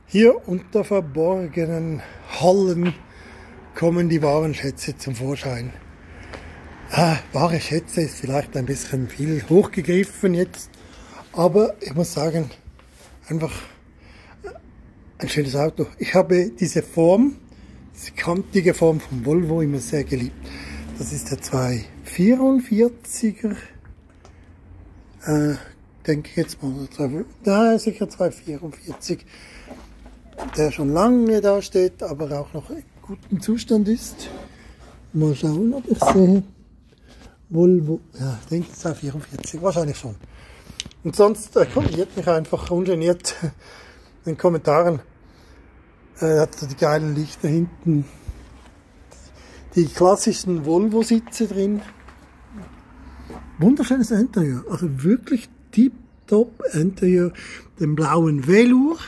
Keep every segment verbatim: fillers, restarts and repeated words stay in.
Hier unter verborgenen Hallen kommen die wahren Schätze zum Vorschein. Ah, wahre Schätze ist vielleicht ein bisschen viel hochgegriffen jetzt, aber ich muss sagen, einfach ein schönes Auto. Ich habe diese Form, diese kantige Form vom Volvo immer sehr geliebt. Das ist der zwei vierundvierziger, äh, denke ich jetzt mal, da sicher zwei vierundvierzig, der schon lange da steht, aber auch noch in gutem Zustand ist. Mal schauen, ob ich sehe. Volvo, ja, ich denke zwei vierundvierzig, wahrscheinlich schon. Und sonst äh, kommentiert mich einfach ungeniert in den Kommentaren. Äh, hat er die geilen Lichter hinten, die klassischen Volvo-Sitze drin. Wunderschönes Interieur, also wirklich tip-top Interieur. Den blauen Velour.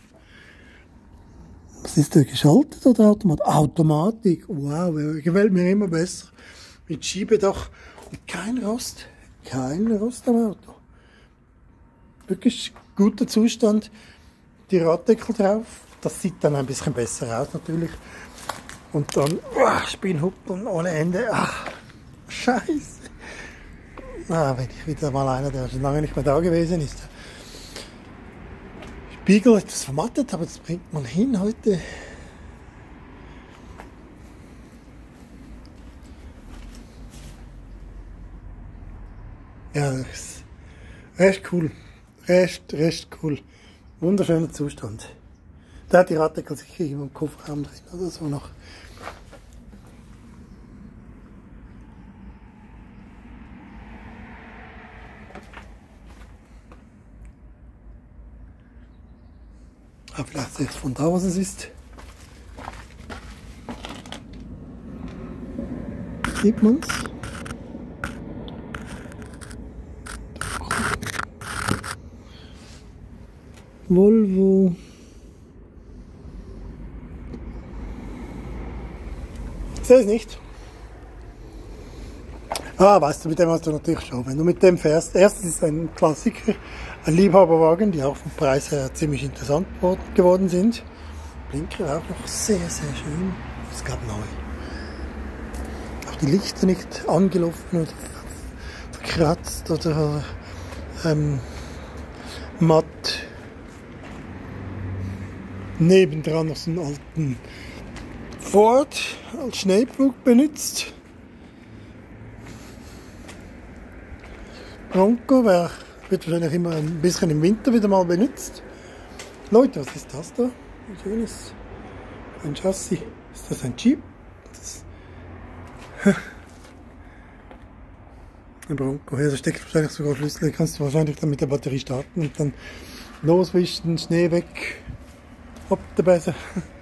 Was ist der, geschaltet oder Automatik? Automatik, wow, gefällt mir immer besser. Mit Schiebedach und kein Rost, kein Rost am Auto. Wirklich guter Zustand. Die Raddeckel drauf, das sieht dann ein bisschen besser aus natürlich. Und dann oh, Spinnhuppeln ohne Ende. Ach, scheiße. Ah, wenn ich wieder mal einer, der schon lange nicht mehr da gewesen ist. Spiegel etwas vermattet, aber das bringt man hin heute. Ja, das ist recht cool. Recht, recht cool. Wunderschöner Zustand. Da hat die Raddeckel sicher im Kofferraum drin oder so noch. Aber vielleicht jetzt von da, was es ist. Sieht man's? Volvo. Ich sehe es nicht. Ah, weißt du, mit dem hast du natürlich schon. Wenn du mit dem fährst, erstens ist es ein Klassiker, ein Liebhaberwagen, die auch vom Preis her ziemlich interessant geworden sind. Blinker auch noch sehr, sehr schön. Es gab neu. Auch die Lichter nicht angelaufen oder verkratzt oder ähm, matt. Nebendran noch so einen alten Ford als Schneepflug benutzt. Bronco wär, wird wahrscheinlich immer ein bisschen im Winter wieder mal benutzt. Leute, was ist das da? Ein schönes, ein Chassis. Ist das ein Jeep? Das ein Bronco. Ja, da steckt wahrscheinlich sogar Schlüssel. Den kannst du wahrscheinlich dann mit der Batterie starten und dann loswischen, Schnee weg. Ob der besser.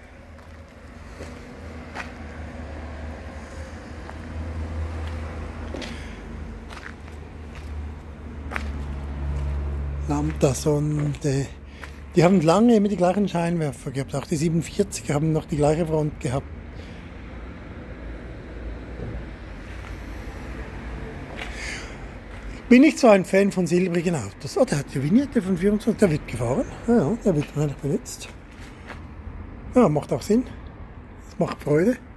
Lambda Sonde. Die haben lange immer die gleichen Scheinwerfer gehabt. Auch die siebenundvierziger haben noch die gleiche Front gehabt. Ich bin nicht so ein Fan von silbrigen Autos. Oh, der hat die Vignette von vierundzwanzig. Der wird gefahren. Ja, der wird wahrscheinlich benutzt. Ja, macht auch Sinn. Das macht Freude.